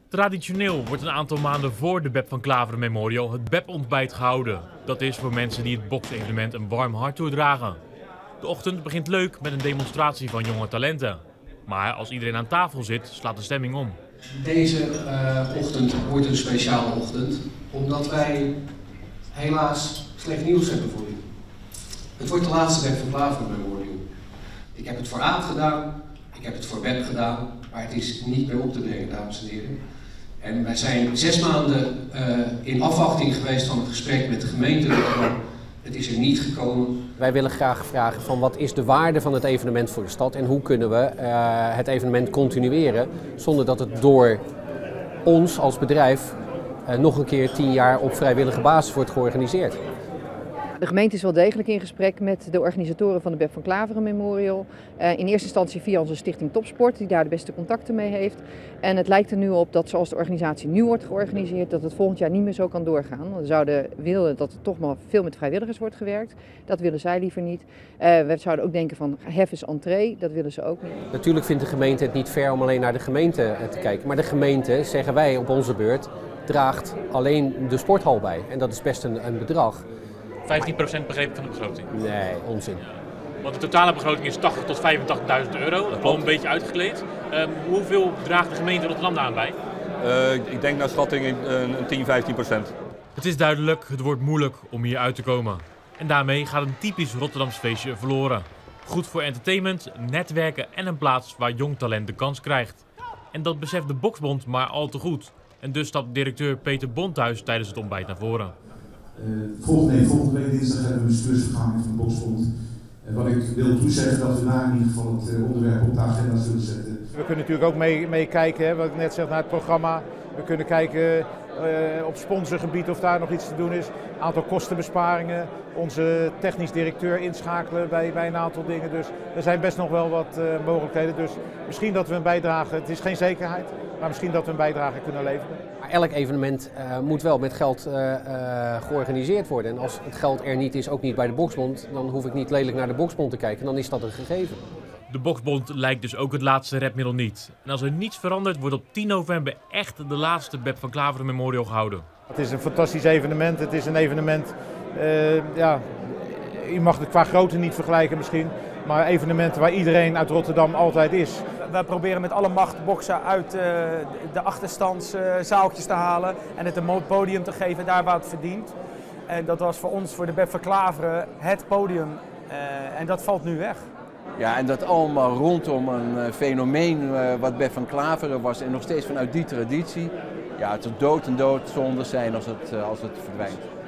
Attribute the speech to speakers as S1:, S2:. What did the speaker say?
S1: Traditioneel wordt een aantal maanden voor de Beb van Klaveren Memorial het Beb-ontbijt gehouden. Dat is voor mensen die het boksevenement een warm hart toedragen. De ochtend begint leuk met een demonstratie van jonge talenten. Maar als iedereen aan tafel zit, slaat de stemming om.
S2: Deze ochtend wordt een speciale ochtend, omdat wij helaas slecht nieuws hebben voor u. Het wordt de laatste Beb van Klaveren Memorial. Ik heb het voor Aad gedaan, ik heb het voor Beb gedaan, maar het is niet meer op te brengen, dames en heren. En wij zijn 6 maanden in afwachting geweest van het gesprek met de gemeente. Het is er niet gekomen.
S3: Wij willen graag vragen van wat is de waarde van het evenement voor de stad en hoe kunnen we het evenement continueren zonder dat het door ons als bedrijf nog een keer 10 jaar op vrijwillige basis wordt georganiseerd.
S4: De gemeente is wel degelijk in gesprek met de organisatoren van de Beb van Klaveren Memorial. In eerste instantie via onze stichting Topsport, die daar de beste contacten mee heeft. En het lijkt er nu op dat zoals de organisatie nu wordt georganiseerd, dat het volgend jaar niet meer zo kan doorgaan. We zouden willen dat er toch maar veel met vrijwilligers wordt gewerkt. Dat willen zij liever niet. We zouden ook denken van hef eens entree, dat willen ze ook niet.
S3: Natuurlijk vindt de gemeente het niet fair om alleen naar de gemeente te kijken. Maar de gemeente, zeggen wij op onze beurt, draagt alleen de sporthal bij. En dat is best een bedrag.
S1: 15% begrepen van de begroting.
S3: Nee, onzin.
S1: Want de totale begroting is 80.000 tot 85.000 euro. Dat is een beetje uitgekleed. Hoeveel draagt de gemeente Rotterdam daaraan bij?
S5: Ik denk naar schatting een 10-15%.
S1: Het is duidelijk, het wordt moeilijk om hier uit te komen. En daarmee gaat een typisch Rotterdams feestje verloren. Goed voor entertainment, netwerken en een plaats waar jong talent de kans krijgt. En dat beseft de Boksbond maar al te goed. En dus stapt directeur Peter Bonthuis tijdens het ontbijt naar voren.
S6: Volgende week dinsdag hebben we een bestuursvergadering van de Boksbond. Wat ik wil toezeggen dat we daar in ieder geval het onderwerp op de agenda zullen zetten.
S7: We kunnen natuurlijk ook meekijken, wat ik net zeg, naar het programma. We kunnen kijken op sponsorgebied of daar nog iets te doen is. Een aantal kostenbesparingen. Onze technisch directeur inschakelen bij een aantal dingen. Dus er zijn best nog wel wat mogelijkheden. Dus misschien dat we een bijdrage, het is geen zekerheid, maar misschien dat we een bijdrage kunnen leveren.
S3: Maar elk evenement moet wel met geld georganiseerd worden. En als het geld er niet is, ook niet bij de Boksbond, dan hoef ik niet lelijk naar de Boksbond te kijken. Dan is dat een gegeven.
S1: De Boksbond lijkt dus ook het laatste redmiddel niet. En als er niets verandert, wordt op 10 november echt de laatste Beb van Klaveren Memorial gehouden.
S7: Het is een fantastisch evenement. Het is een evenement, je mag het qua grootte niet vergelijken misschien, maar evenementen waar iedereen uit Rotterdam altijd is.
S8: Wij proberen met alle macht boksen uit de achterstandszaaltjes te halen en het een podium te geven daar waar het verdient. En dat was voor ons, voor de Beb van Klaveren, het podium. En dat valt nu weg.
S9: Ja, en dat allemaal rondom een fenomeen wat Beb van Klaveren was en nog steeds vanuit die traditie. Ja, het zou dood en doodzonde zijn als het verdwijnt.